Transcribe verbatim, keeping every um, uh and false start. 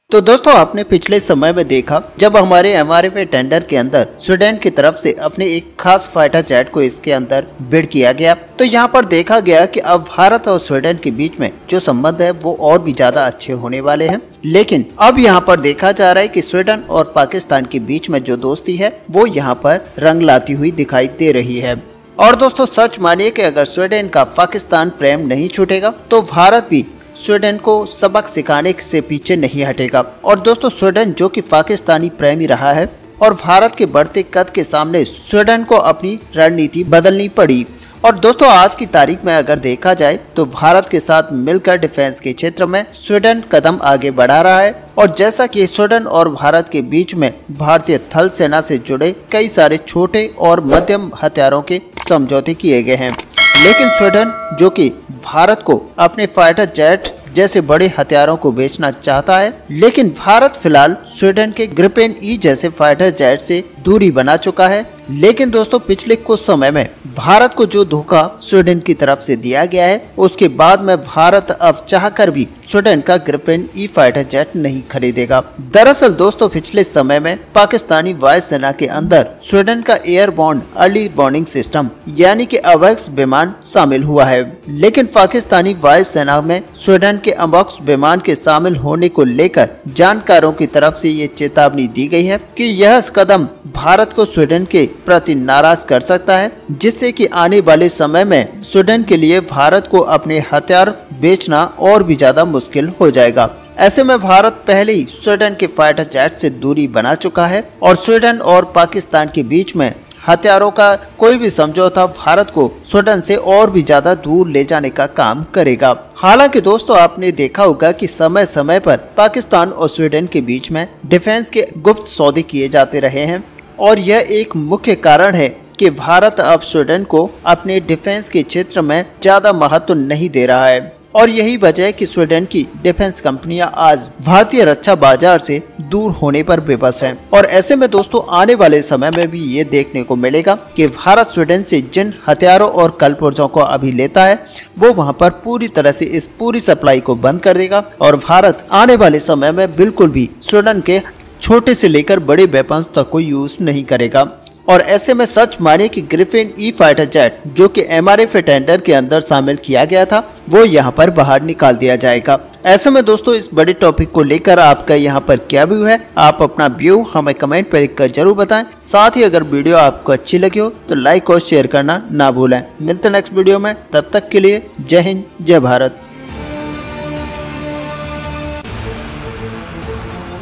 तो दोस्तों आपने पिछले समय में देखा जब हमारे एमआरएफ टेंडर के अंदर स्वीडन की तरफ से अपने एक खास फाइटर जेट को इसके अंदर बिड किया गया, तो यहाँ पर देखा गया कि अब भारत और स्वीडन के बीच में जो संबंध है वो और भी ज्यादा अच्छे होने वाले हैं। लेकिन अब यहाँ पर देखा जा रहा है कि स्वीडन और पाकिस्तान के बीच में जो दोस्ती है वो यहाँ पर रंग लाती हुई दिखाई दे रही है। और दोस्तों सच मानिए कि अगर स्वीडन का पाकिस्तान प्रेम नहीं छूटेगा तो भारत भी स्वीडन को सबक सिखाने से पीछे नहीं हटेगा। और दोस्तों स्वीडन जो कि पाकिस्तानी प्रेमी रहा है और भारत के बढ़ते कद के सामने स्वीडन को अपनी रणनीति बदलनी पड़ी। और दोस्तों आज की तारीख में अगर देखा जाए तो भारत के साथ मिलकर डिफेंस के क्षेत्र में स्वीडन कदम आगे बढ़ा रहा है। और जैसा कि स्वीडन और भारत के बीच में भारतीय थल सेना से जुड़े कई सारे छोटे और मध्यम हथियारों के समझौते किए गए हैं, लेकिन स्वीडन जो कि भारत को अपने फाइटर जेट जैसे बड़े हथियारों को बेचना चाहता है, लेकिन भारत फिलहाल स्वीडन के ग्रिपेन ई जैसे फाइटर जेट से दूरी बना चुका है। लेकिन दोस्तों पिछले कुछ समय में भारत को जो धोखा स्वीडन की तरफ से दिया गया है उसके बाद में भारत अब चाहकर भी स्वीडन का ग्रिपेन ई फाइटर जेट नहीं खरीदेगा। दरअसल दोस्तों पिछले समय में पाकिस्तानी वायुसेना के अंदर स्वीडन का एयरबोर्न अर्ली वार्निंग सिस्टम यानी कि अवैक्स विमान शामिल हुआ है, लेकिन पाकिस्तानी वायुसेना में स्वीडन के अवैक्स विमान के शामिल होने को लेकर जानकारों की तरफ से ये चेतावनी दी गई है कि यह कदम भारत को स्वीडन के प्रति नाराज कर सकता है, जिससे कि आने वाले समय में स्वीडन के लिए भारत को अपने हथियार बेचना और भी ज्यादा मुश्किल हो जाएगा। ऐसे में भारत पहले ही स्वीडन के फाइटर जेट से दूरी बना चुका है और स्वीडन और पाकिस्तान के बीच में हथियारों का कोई भी समझौता भारत को स्वीडन से और भी ज्यादा दूर ले जाने का काम करेगा। हालांकि दोस्तों आपने देखा होगा कि समय समय पर पाकिस्तान और स्वीडन के बीच में डिफेंस के गुप्त सौदे किए जाते रहे हैं और यह एक मुख्य कारण है कि भारत अब स्वीडन को अपने डिफेंस के क्षेत्र में ज्यादा महत्व नहीं दे रहा है। और यही वजह है कि स्वीडन की डिफेंस कंपनियां आज भारतीय रक्षा बाजार से दूर होने पर बेबस हैं। और ऐसे में दोस्तों आने वाले समय में भी ये देखने को मिलेगा कि भारत स्वीडन से जिन हथियारों और कलपुर्जों को अभी लेता है वो वहां पर पूरी तरह से इस पूरी सप्लाई को बंद कर देगा और भारत आने वाले समय में बिल्कुल भी स्वीडन के छोटे से लेकर बड़े वेपन्स तक को यूज नहीं करेगा। और ऐसे में सच माने कि ग्रिपेन ई फाइटर जेट जो कि एमआरएफ टेंडर के अंदर शामिल किया गया था वो यहाँ पर बाहर निकाल दिया जाएगा। ऐसे में दोस्तों इस बड़े टॉपिक को लेकर आपका यहाँ पर क्या व्यू है, आप अपना व्यू हमें कमेंट पर लिखकर जरूर बताएं। साथ ही अगर वीडियो आपको अच्छी लगी हो तो लाइक और शेयर करना ना भूलें। मिलते हैं नेक्स्ट वीडियो में, तब तक के लिए जय हिंद जय भारत।